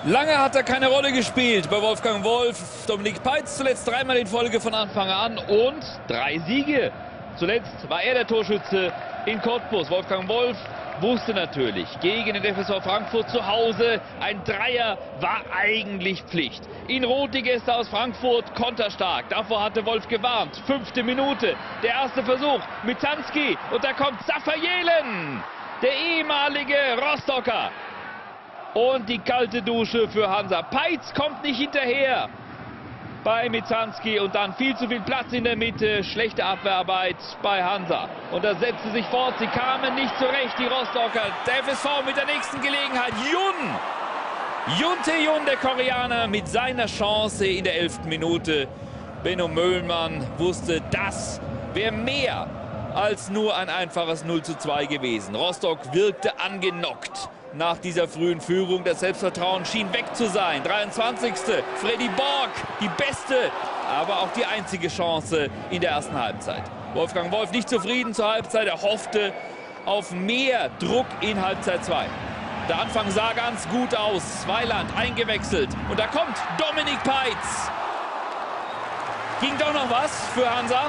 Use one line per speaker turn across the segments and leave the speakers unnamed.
Lange hat er keine Rolle gespielt bei Wolfgang Wolf. Dominik Peitz zuletzt dreimal in Folge von Anfang an und 3 Siege. Zuletzt war er der Torschütze in Cottbus. Wolfgang Wolf wusste natürlich, gegen den FSV Frankfurt zu Hause ein Dreier war eigentlich Pflicht. In Rot die Gäste aus Frankfurt konterstark. Davor hatte Wolf gewarnt. 5. Minute, der erste Versuch. Michanski und da kommt Safayelen, der ehemalige Rostocker. Und die kalte Dusche für Hansa. Peitz kommt nicht hinterher bei Michanski und dann viel zu viel Platz in der Mitte. Schlechte Abwehrarbeit bei Hansa. Und das setzte sich fort. Sie kamen nicht zurecht, die Rostocker. Der FSV mit der nächsten Gelegenheit. Yoon Tae-Yoon, der Koreaner, mit seiner Chance in der 11. Minute. Benno Möllmann wusste, das wäre mehr als nur ein einfaches 0:2 gewesen. Rostock wirkte angenockt nach dieser frühen Führung. Das Selbstvertrauen schien weg zu sein. 23. Freddy Borg, die beste, aber auch die einzige Chance in der ersten Halbzeit. Wolfgang Wolf nicht zufrieden zur Halbzeit. Er hoffte auf mehr Druck in Halbzeit 2. Der Anfang sah ganz gut aus. Weiland eingewechselt. Und da kommt Dominik Peitz. Ging doch noch was für Hansa.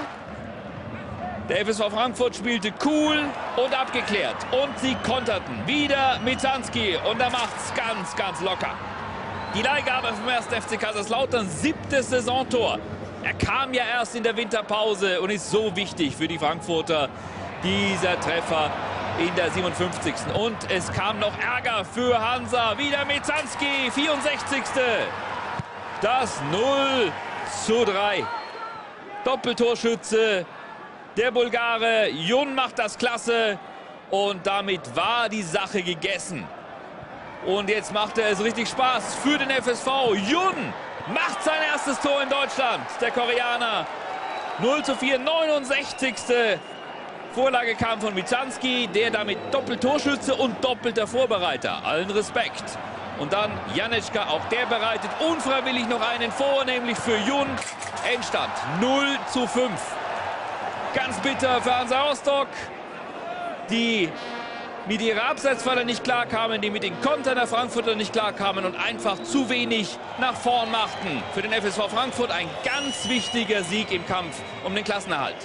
Der FSV Frankfurt spielte cool und abgeklärt. Und sie konterten. Wieder Michanski. Und er macht's ganz, ganz locker. Die Leihgabe vom 1. FC Kaiserslautern. 7. Saisontor. Er kam ja erst in der Winterpause und ist so wichtig für die Frankfurter. Dieser Treffer in der 57. Und es kam noch Ärger für Hansa. Wieder Michanski. 64. Das 0:3. Doppeltorschütze. Der Bulgare Yoon macht das klasse und damit war die Sache gegessen. Und jetzt macht er es richtig Spaß für den FSV. Yoon macht sein erstes Tor in Deutschland, der Koreaner. 0:4, 69. Vorlage kam von Michanski, der damit Doppeltorschütze und doppelter Vorbereiter. Allen Respekt. Und dann Janečka, auch der bereitet unfreiwillig noch einen vor, nämlich für Yoon. Endstand 0:5. Ganz bitter für Hansa Rostock, die mit ihrer Abseitsfalle nicht klarkamen, die mit den Kontern der Frankfurter nicht klarkamen und einfach zu wenig nach vorn machten. Für den FSV Frankfurt ein ganz wichtiger Sieg im Kampf um den Klassenerhalt.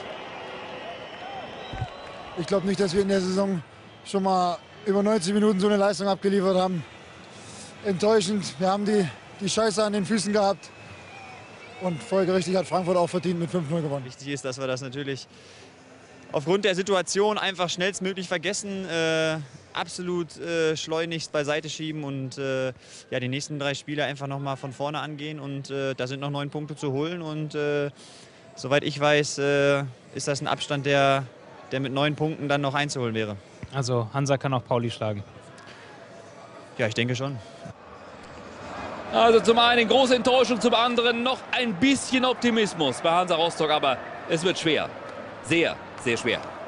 Ich glaube nicht, dass wir in der Saison schon mal über 90 Minuten so eine Leistung abgeliefert haben. Enttäuschend. Wir haben die Scheiße an den Füßen gehabt. Und folgerichtig hat Frankfurt auch verdient mit 5:0 gewonnen.
Wichtig ist, dass wir das natürlich aufgrund der Situation einfach schnellstmöglich vergessen, absolut schleunigst beiseite schieben und ja, die nächsten 3 Spiele einfach noch mal von vorne angehen. Und da sind noch 9 Punkte zu holen. Und soweit ich weiß, ist das ein Abstand, der mit 9 Punkten dann noch einzuholen wäre.
Also Hansa kann auch Pauli schlagen.
Ja, ich denke schon.
Also zum einen große Enttäuschung, zum anderen noch ein bisschen Optimismus bei Hansa Rostock, aber es wird schwer. Sehr, sehr schwer.